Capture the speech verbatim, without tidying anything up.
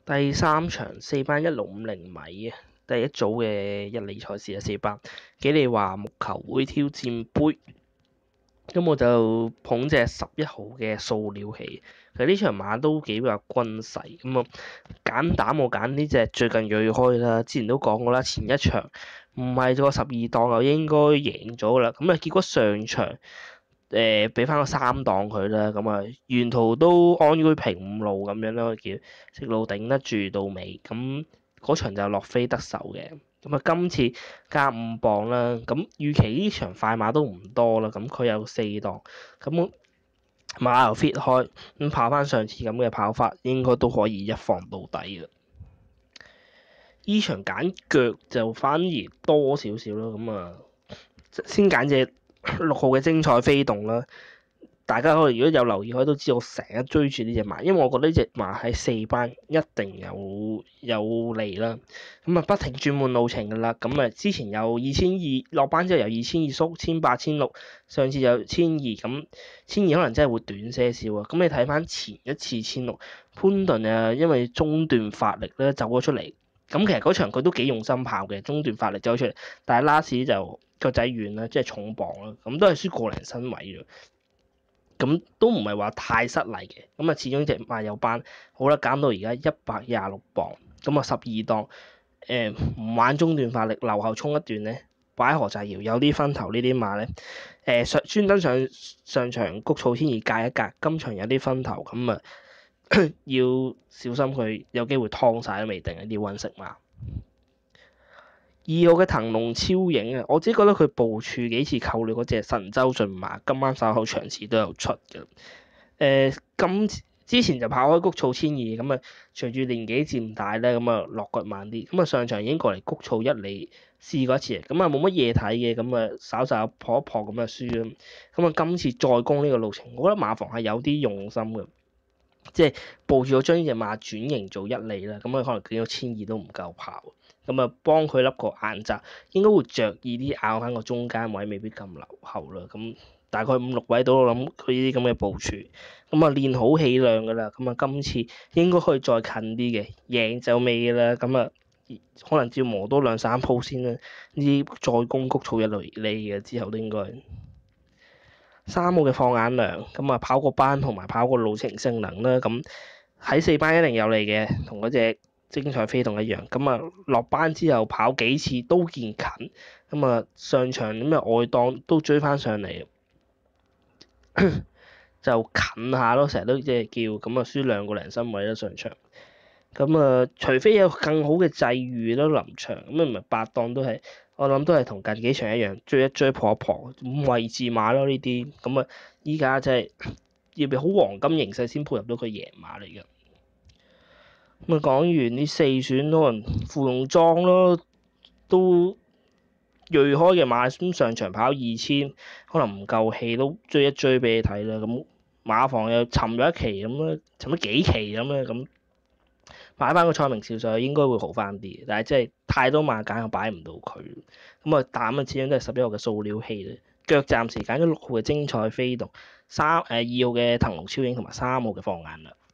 第三場四班一六五零米嘅第一組嘅一哩賽事啊，四班紀利華木球會挑戰杯，咁我就捧隻十一號嘅塑料器。其實呢場馬都幾比較均勢，咁啊揀膽我揀呢隻最近鋭開啦，之前都講過啦，前一場唔係個十二檔就應該贏咗啦，咁啊結果上場。誒俾翻個三檔佢啦，咁啊沿途都安居平五路咁樣啦，叫直路頂得住到尾，咁嗰場就落飛得手嘅。咁啊今次加五磅啦，咁預期呢場快馬都唔多啦，咁佢有四檔，咁馬又 fit 開，咁跑翻上次咁嘅跑法，應該都可以一放到底嘅。呢場揀腳就反而多少少咯，咁啊先揀隻六號嘅精彩飛動啦，大家可能如果有留意，可以都知道我成日追住呢隻馬，因為我覺得呢隻馬喺四班一定有有利啦。咁啊，不停轉換路程噶啦。咁啊，之前有二千二落班之後，由二千二縮千八千六，上次有千二，咁千二可能真係會短些少啊。咁你睇翻前一次千六，潘頓啊，因為中段發力咧走咗出嚟，咁其實嗰場佢都幾用心跑嘅，中段發力走咗出嚟，但係 last 就腳仔軟啦，即係重磅啦，咁都係輸個零身位啫。咁都唔係話太失禮嘅，咁啊始終隻馬有班，好啦，減到而家一百廿六磅，咁啊十二檔，誒唔玩中段發力，留後衝一段咧，擺何澤堯有啲分頭呢啲馬咧，誒上專登上上場谷草千二隔一隔，今場有啲分頭，咁啊要小心佢有機會劏晒都未定啲揾食馬。二號嘅騰龍超影啊，我自己覺得佢部署幾次扣料嗰隻神州駿馬，今晚稍後場次都有出嘅。誒、呃，今之前就跑開谷草千二，咁啊隨住年紀漸大咧，咁啊落腳慢啲，咁啊上場已經過嚟谷草一哩試過一次，咁啊冇乜嘢睇嘅，咁啊稍稍撲一撲咁啊輸啦。咁啊今次再攻呢個路程，我覺得馬房係有啲用心嘅，即係部署咗將呢隻馬轉型做一哩啦，咁啊可能見到千二都唔夠跑。咁啊，幫佢笠個眼罩，應該會着意啲咬翻個中間位，未必咁留後啦。咁大概五六位到，我諗佢呢啲咁嘅部署，咁啊練好氣量噶啦。咁啊，今次應該可以再近啲嘅，贏就未啦。咁啊，可能要磨多兩三鋪先啦。呢啲再攻谷草一類利嘅之後都應該。三號嘅放眼量，咁啊跑個班同埋跑個路程性能啦。咁喺四班一定有利嘅，同嗰隻精彩飛動一樣，咁啊落班之後跑幾次都見近，咁啊上場咁啊外檔都追翻上嚟，就近下咯，成日都即係叫咁啊輸兩個零身位啦上場，咁啊除非有更好嘅際遇咯臨場，咁啊唔係八檔都係，我諗都係同近幾場一樣，追一追破一破，咁位置馬咯呢啲，咁啊依家真係要俾好黃金形勢先配合到佢贏馬嚟嘅。咁啊，講完呢四選，可能芙蓉裝咯，都鋭開嘅馬咁上場跑二千，可能唔夠氣，都追一追俾你睇啦。咁馬房又沉咗一期咁啦，沉咗幾期咁啦，咁擺翻個蔡明少上去應該會好翻啲，但係真係太多馬揀又擺唔到佢。咁啊膽啊，始終都係十一號嘅塑料器咧，腳暫時揀咗六號嘅精彩飛動，三誒二號嘅騰龍超影同埋三號嘅放眼啦。